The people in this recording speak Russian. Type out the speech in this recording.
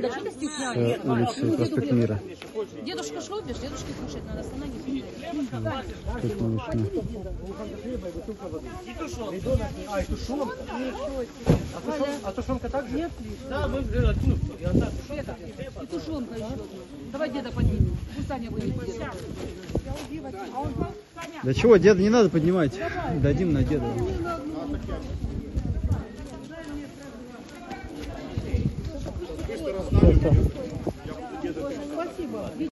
Деда, что ты стесняешься? Улицы Проспект Мира. Дедушка шел, бежишь, дедушке кушать надо, остановись. Тут молочная. А, и тушенка. А тушенка так же? Нет, Да, мы... и тушенка еще. Давай деда поднимем. Пусть Таня будет деда. Да чего, деда не надо поднимать. Дадим на деда. Спасибо.